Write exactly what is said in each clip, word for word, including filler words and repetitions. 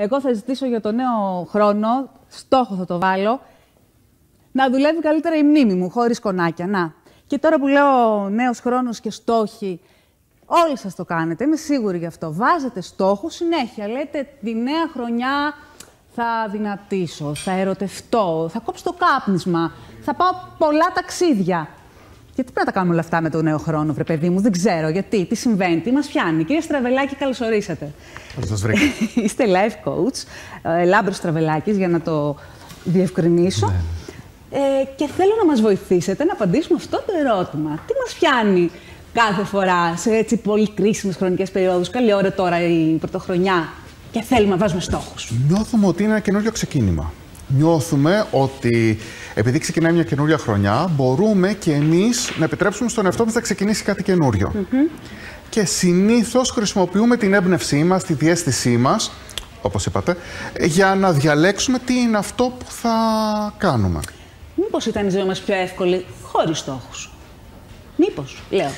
Εγώ θα ζητήσω για το νέο χρόνο, στόχο θα το βάλω, να δουλεύει καλύτερα η μνήμη μου, χωρίς κονάκια. Να. Και τώρα που λέω νέος χρόνος και στόχοι, όλοι σας το κάνετε, είμαι σίγουρη γι' αυτό. Βάζετε στόχους συνέχεια. Λέτε τη νέα χρονιά θα δυνατήσω, θα ερωτευτώ, θα κόψω το κάπνισμα, θα πάω πολλά ταξίδια. Γιατί πρέπει να τα κάνουμε όλα αυτά με το νέο χρόνο, βρε παιδί μου, δεν ξέρω γιατί, τι συμβαίνει, τι μας πιάνει. Κύριε Στραβελάκη, καλώς ορίσατε. Πώς σας βρήκα. Είστε life coach, ε, Λάμπρος Στραβελάκης, για να το διευκρινίσω. Ναι. Ε, και θέλω να μας βοηθήσετε να απαντήσουμε αυτό το ερώτημα. Τι μας πιάνει κάθε φορά σε έτσι πολύ κρίσιμες χρονικές περιόδους, καλή ώρα τώρα η πρωτοχρονιά, και θέλουμε να βάζουμε στόχους? Νιώθουμε ότι είναι ένα καινούριο ξεκίνημα. Νιώθουμε ότι επειδή ξεκινάει μια καινούρια χρονιά, μπορούμε και εμείς να επιτρέψουμε στον εαυτό μας να ξεκινήσει κάτι καινούριο. Mm-hmm. Και συνήθως χρησιμοποιούμε την έμπνευσή μας, τη διαίσθησή μας, όπως είπατε, για να διαλέξουμε τι είναι αυτό που θα κάνουμε. Μήπως ήταν η ζωή μας πιο εύκολη χωρίς στόχους? Μήπως, λέω.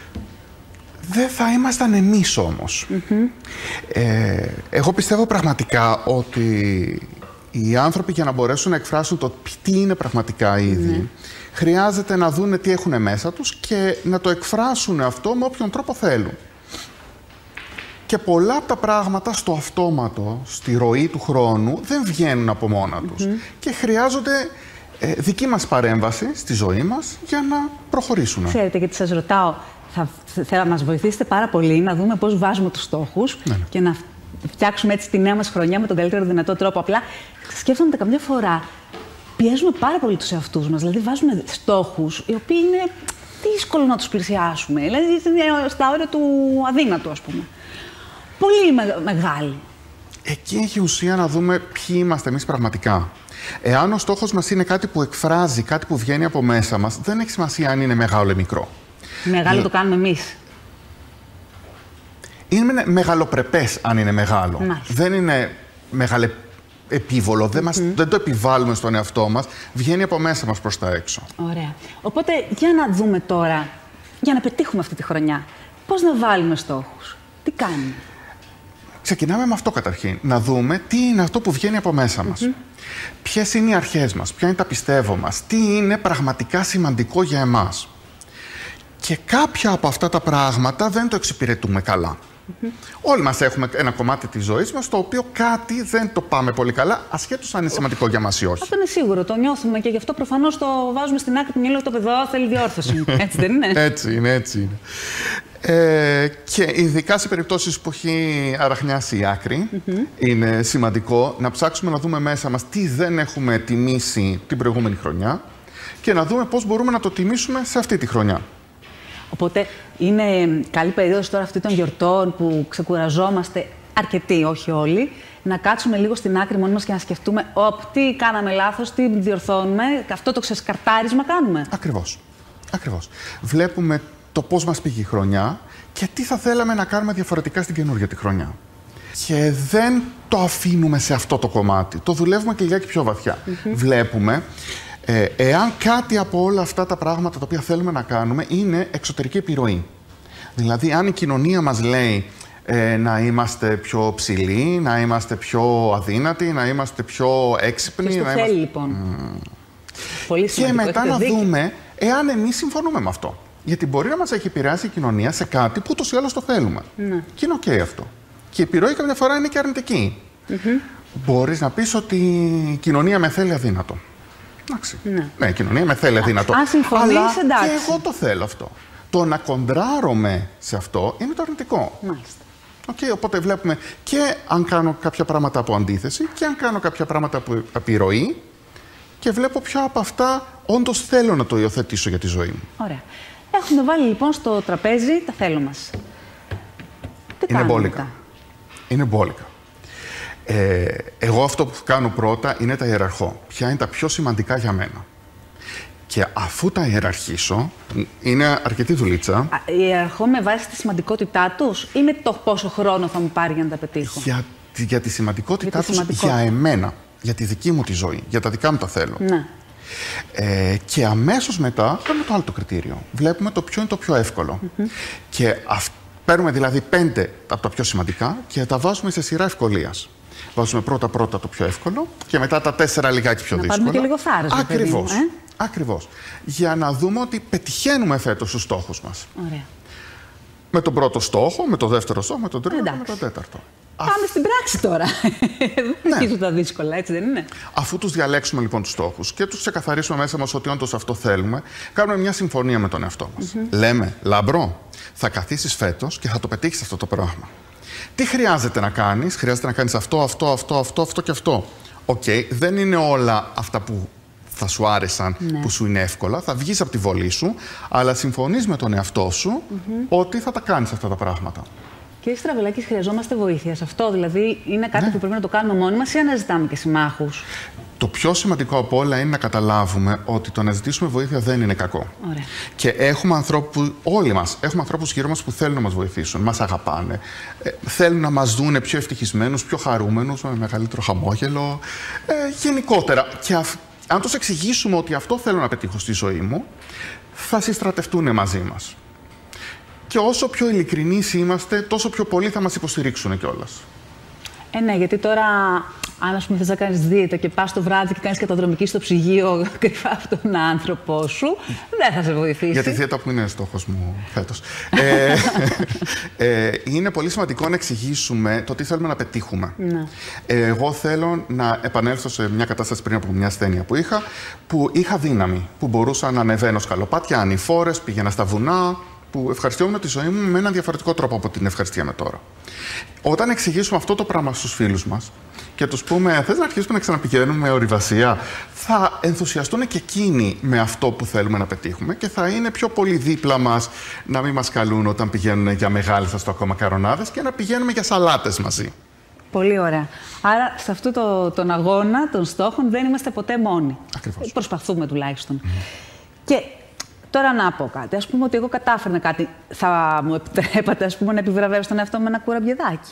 Δεν θα ήμασταν εμείς όμως. Mm-hmm. ε, εγώ πιστεύω πραγματικά ότι οι άνθρωποι, για να μπορέσουν να εκφράσουν το τι είναι πραγματικά οι ίδιοι, mm. χρειάζεται να δούνε τι έχουν μέσα τους και να το εκφράσουν αυτό με όποιον τρόπο θέλουν. Και πολλά από τα πράγματα στο αυτόματο, στη ροή του χρόνου, δεν βγαίνουν από μόνα τους. Mm-hmm. Και χρειάζονται ε, δική μας παρέμβαση στη ζωή μας για να προχωρήσουν. Ξέρετε, γιατί σας ρωτάω, θα, θα μας βοηθήσετε πάρα πολύ να δούμε πώς βάζουμε τους στόχους, ναι, ναι. και να φτιάξουμε έτσι τη νέα μας χρονιά με τον καλύτερο δυνατό τρόπο. Απλά σκέφτομαι ότι καμιά φορά πιέζουμε πάρα πολύ τους εαυτούς μας. Δηλαδή, βάζουμε στόχους οι οποίοι είναι δύσκολο να τους πλησιάσουμε. Δηλαδή, είναι στα όρια του αδύνατου, ας πούμε. Πολύ με, μεγάλη. Εκεί έχει ουσία να δούμε ποιοι είμαστε εμείς πραγματικά. Εάν ο στόχος μας είναι κάτι που εκφράζει, κάτι που βγαίνει από μέσα μας, δεν έχει σημασία αν είναι μεγάλο ή μικρό. Μεγάλο το κάνουμε εμείς. Είναι μεγαλοπρεπές αν είναι μεγάλο. Μάλιστα. Δεν είναι μεγαλεπίβολο. Mm-hmm. δεν, μας, δεν το επιβάλλουμε στον εαυτό μας. Βγαίνει από μέσα μας προς τα έξω. Ωραία. Οπότε, για να δούμε τώρα, για να πετύχουμε αυτή τη χρονιά, πώς να βάλουμε στόχους, τι κάνουμε? Ξεκινάμε με αυτό καταρχήν. Να δούμε τι είναι αυτό που βγαίνει από μέσα μας. Mm-hmm. Ποιες είναι οι αρχές μας, ποια είναι τα πιστεύω μας, τι είναι πραγματικά σημαντικό για εμάς. Και κάποια από αυτά τα πράγματα δεν το εξυπηρετούμε καλά. Mm-hmm. Όλοι μας έχουμε ένα κομμάτι της ζωής μας, το οποίο κάτι δεν το πάμε πολύ καλά, ασχέτως αν είναι σημαντικό για μας ή όχι. Αυτό είναι σίγουρο, το νιώθουμε και γι' αυτό προφανώς το βάζουμε στην άκρη του μυαλού, το παιδό θέλει διόρθωση. Έτσι δεν είναι? Έτσι είναι, έτσι είναι. Ε, και ειδικά σε περιπτώσεις που έχει αραχνιάσει η άκρη, mm-hmm. είναι σημαντικό να ψάξουμε να δούμε μέσα μας τι δεν έχουμε τιμήσει την προηγούμενη χρονιά και να δούμε πώς μπορούμε να το τιμήσουμε σε αυτή τη χρονιά. Οπότε είναι καλή περίοδος τώρα αυτή των γιορτών που ξεκουραζόμαστε αρκετοί, όχι όλοι, να κάτσουμε λίγο στην άκρη μόνοι μας και να σκεφτούμε «Οπ, τι κάναμε λάθος, τι διορθώνουμε, αυτό το ξεσκαρτάρισμα κάνουμε». Ακριβώς. Ακριβώς. Βλέπουμε το πώς μας πήγε η χρονιά και τι θα θέλαμε να κάνουμε διαφορετικά στην καινούργια τη χρονιά. Και δεν το αφήνουμε σε αυτό το κομμάτι. Το δουλεύουμε και λιγάκι πιο βαθιά. Mm-hmm. Βλέπουμε ε, εάν κάτι από όλα αυτά τα πράγματα τα οποία θέλουμε να κάνουμε είναι εξωτερική επιρροή. Δηλαδή, αν η κοινωνία μας λέει ε, να είμαστε πιο ψηλοί, να είμαστε πιο αδύνατοι, να είμαστε πιο έξυπνοι. Και να θέλει, είμαστε... λοιπόν. Mm. Πολύ σημαντικό. Και μετά να δίκιο. δούμε εάν εμείς συμφωνούμε με αυτό. Γιατί μπορεί να μας έχει επηρεάσει η κοινωνία σε κάτι που ούτως ή άλλως το θέλουμε. Ναι. Και είναι οκ okay αυτό. Και η επιρροή καμιά φορά είναι και αρνητική. Mm-hmm. Μπορείς να πεις ότι η κοινωνία με θέλει αδύνατο. Εντάξει. Ναι. ναι, η κοινωνία με θέλει αδύνατο. Αν συμφωνείς, εντάξει. Και εγώ το θέλω αυτό. Το να κοντράρομαι σε αυτό είναι το αρνητικό. Μάλιστα. Okay, οπότε βλέπουμε και αν κάνω κάποια πράγματα από αντίθεση και αν κάνω κάποια πράγματα από επιρροή και βλέπω ποια από αυτά όντως θέλω να το υιοθετήσω για τη ζωή μου. Ωραία. Έχουμε βάλει λοιπόν στο τραπέζι τα θέλω μας. Τι είναι μπόλικα. μετά? Είναι μπόλικα. Ε, εγώ αυτό που κάνω πρώτα είναι τα ιεραρχώ. Ποια είναι τα πιο σημαντικά για μένα. Και αφού τα ιεραρχήσω, είναι αρκετή δουλίτσα. Ιεραρχώ με βάση τη σημαντικότητά τους ή με το πόσο χρόνο θα μου πάρει για να τα πετύχω? Για, για τη σημαντικότητά για τη τους, σημαντικότητα. για εμένα. Για τη δική μου τη ζωή. Για τα δικά μου τα θέλω. Ναι. Ε, και αμέσως μετά κάνουμε το άλλο το κριτήριο. Βλέπουμε το ποιο είναι το πιο εύκολο. Mm-hmm. Και αυ... παίρνουμε δηλαδή πέντε από τα πιο σημαντικά και τα βάζουμε σε σειρά ευκολίας. Βάζουμε πρώτα-πρώτα το πιο εύκολο και μετά τα τέσσερα λιγάκι πιο να δύσκολα. Να πάρουμε και λίγο θάρρος. Ακριβώς. Ε? Ακριβώς. Για να δούμε ότι πετυχαίνουμε φέτος τους στόχους μας. Ωραία. Με τον πρώτο στόχο, με τον δεύτερο στόχο, με τον τρίτο και με τον τέταρτο. Πάμε Α... στην πράξη τώρα. Δεν αρχίζουν τα δύσκολα, έτσι δεν είναι? Αφού τους διαλέξουμε λοιπόν τους στόχους και τους ξεκαθαρίσουμε μέσα μας ότι όντως αυτό θέλουμε, κάνουμε μια συμφωνία με τον εαυτό μας. Mm-hmm. Λέμε, Λάμπρο, θα καθίσεις φέτος και θα το πετύχεις αυτό το πράγμα. Τι χρειάζεται να κάνεις? Χρειάζεται να κάνεις αυτό, αυτό, αυτό, αυτό, αυτό και αυτό. Οκ, okay, δεν είναι όλα αυτά που θα σου άρεσαν, ναι. που σου είναι εύκολα, θα βγεις από τη βολή σου, αλλά συμφωνείς με τον εαυτό σου mm-hmm. ότι θα τα κάνεις αυτά τα πράγματα. Κύριε Στραβελάκη, χρειαζόμαστε βοήθεια σε αυτό? Δηλαδή, είναι κάτι ναι. που πρέπει να το κάνουμε μόνοι μας ή αναζητάμε και συμμάχους? Το πιο σημαντικό από όλα είναι να καταλάβουμε ότι το να ζητήσουμε βοήθεια δεν είναι κακό. Ωραία. Και έχουμε ανθρώπους, όλοι μας, έχουμε ανθρώπους γύρω μας που θέλουν να μας βοηθήσουν, μας αγαπάνε, ε, θέλουν να μας δούνε πιο ευτυχισμένους, πιο χαρούμενους, με μεγαλύτερο χαμόγελο, ε, γενικότερα. Και αυ, αν τους εξηγήσουμε ότι αυτό θέλω να πετύχω στη ζωή μου, θα συστρατευτούν μαζί μας. Και όσο πιο ειλικρινείς είμαστε, τόσο πιο πολύ θα μας υποστηρίξουν κιόλας. Ε, ναι, γιατί τώρα, αν ας πούμε θες να κάνεις δίαιτα και πας το βράδυ και κάνεις καταδρομική στο ψυγείο κρυφά από τον άνθρωπό σου, δεν θα σε βοηθήσει. Για τη δίαιτα που είναι στόχος μου φέτος. ε, ε, είναι πολύ σημαντικό να εξηγήσουμε το τι θέλουμε να πετύχουμε. Ναι. Ε, εγώ θέλω να επανέλθω σε μια κατάσταση πριν από μια ασθένεια που είχα, που είχα δύναμη, που μπορούσα να ανεβαίνω σκαλοπάτια, ανηφόρες, πήγαινα στα βουνά, που ευχαριστιόμουν τη ζωή μου με έναν διαφορετικό τρόπο από την ευχαριστιέμαι τώρα. Όταν εξηγήσουμε αυτό το πράγμα στους φίλους μας και τους πούμε θες να αρχίσουμε να ξαναπηγαίνουμε με ορειβασία, θα ενθουσιαστούν και εκείνοι με αυτό που θέλουμε να πετύχουμε και θα είναι πιο πολύ δίπλα μας, να μην μας καλούν όταν πηγαίνουν για μεγάλες ας το ακόμα μακαρονάδες και να πηγαίνουμε για σαλάτες μαζί. Πολύ ωραία. Άρα σε αυτό το, τον αγώνα των στόχων δεν είμαστε ποτέ μόνοι. Ακριβώς. Προσπαθούμε τουλάχιστον. Mm. Και τώρα να πω κάτι. Ας πούμε ότι εγώ κατάφερνα κάτι. Θα μου επιτρέπατε, ας πούμε, να επιβραβεύσω τον εαυτό με ένα κουραμπιεδάκι?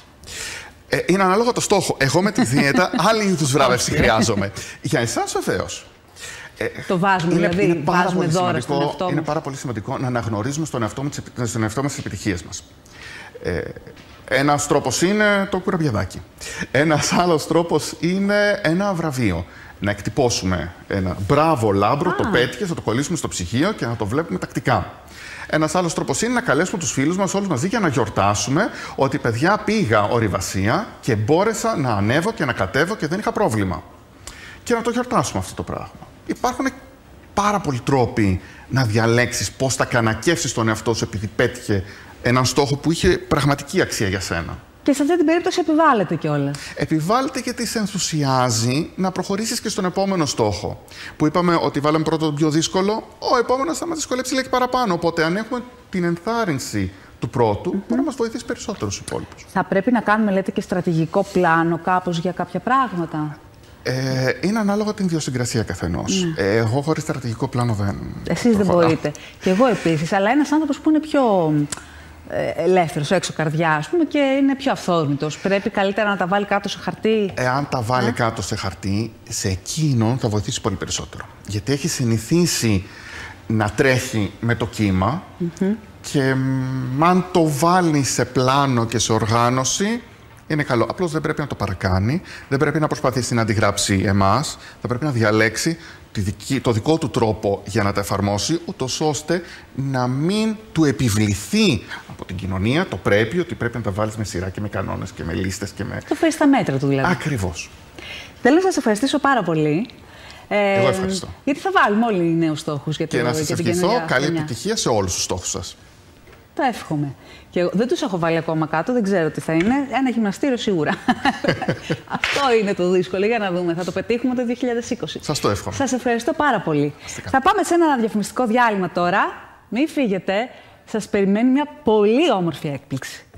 Ε, είναι ανάλογα το στόχο. Εγώ με τη δίαιτα άλλη είδους βράβευση χρειάζομαι. Για εσάς βεβαίως. Ε, το βάζουμε, είναι, δηλαδή, είναι πάρα βάζουμε πολύ δώρα στον εαυτό μας. Είναι πάρα πολύ σημαντικό να αναγνωρίζουμε στον εαυτό, στον εαυτό μας τις επιτυχίες μας. Ε, ένας τρόπος είναι το κουραμπιεδάκι. Ένας άλλος τρόπος είναι ένα βραβείο. Να εκτυπώσουμε ένα μπράβο Λάμπρο, ah. το πέτυχες, θα το κολλήσουμε στο ψυγείο και να το βλέπουμε τακτικά. Ένας άλλος τρόπος είναι να καλέσουμε τους φίλους μας όλους μαζί για να γιορτάσουμε ότι παιδιά πήγα ορειβασία και μπόρεσα να ανέβω και να κατέβω και δεν είχα πρόβλημα. Και να το γιορτάσουμε αυτό το πράγμα. Υπάρχουν πάρα πολλοί τρόποι να διαλέξεις πώς θα κανακεύσεις τον εαυτό σου επειδή πέτυχε έναν στόχο που είχε πραγματική αξία για σένα. Και σε αυτή την περίπτωση επιβάλλεται κιόλας. Επιβάλλεται γιατί σε ενθουσιάζει να προχωρήσεις και στον επόμενο στόχο. Που είπαμε ότι βάλαμε πρώτο το πιο δύσκολο, ο επόμενος θα μας δυσκολέψει λίγο παραπάνω. Οπότε, αν έχουμε την ενθάρρυνση του πρώτου, mm-hmm. μπορεί να μας βοηθήσει περισσότερο στους υπόλοιπους. Θα πρέπει να κάνουμε, λέτε, και στρατηγικό πλάνο κάπως για κάποια πράγματα. Ε, είναι ανάλογα την ιδιοσυγκρασία καθενός. Ναι. Ε, εγώ χωρίς στρατηγικό πλάνο δεν. Εσείς δεν μπορείτε. Και εγώ επίσης. Αλλά ένας άνθρωπος που είναι πιο ελεύθερος, έξω καρδιά, ας πούμε, και είναι πιο αυθόρμητος. Πρέπει καλύτερα να τα βάλει κάτω σε χαρτί. Εάν τα βάλει ε? κάτω σε χαρτί, σε εκείνον θα βοηθήσει πολύ περισσότερο. Γιατί έχει συνηθίσει να τρέχει με το κύμα mm-hmm. και αν το βάλει σε πλάνο και σε οργάνωση, είναι καλό. Απλώς δεν πρέπει να το παρακάνει, δεν πρέπει να προσπαθήσει να αντιγράψει εμάς, θα πρέπει να διαλέξει το δικό του τρόπο για να τα εφαρμόσει, ούτως ώστε να μην του επιβληθεί από την κοινωνία το πρέπει, ότι πρέπει να τα βάλεις με σειρά και με κανόνες και με λίστες και με... Το φέρει στα μέτρα του δηλαδή. Ακριβώς. Θέλω να σας ευχαριστήσω πάρα πολύ. Ε, Εγώ ευχαριστώ. Γιατί θα βάλουμε όλοι οι νέους στόχους για, το, και να σας για την ευχηθώ καλή χρονιά. Επιτυχία σε όλους τους στόχους σας. Το εύχομαι. Και εγώ δεν τους έχω βάλει ακόμα κάτω, δεν ξέρω τι θα είναι. Ένα γυμναστήριο σίγουρα. Αυτό είναι το δύσκολο. Για να δούμε. Θα το πετύχουμε το δύο χιλιάδες είκοσι. Σας το εύχομαι. Σας ευχαριστώ πάρα πολύ. Θα πάμε σε ένα διαφημιστικό διάλειμμα τώρα. Μην φύγετε. Σας περιμένει μια πολύ όμορφη έκπληξη.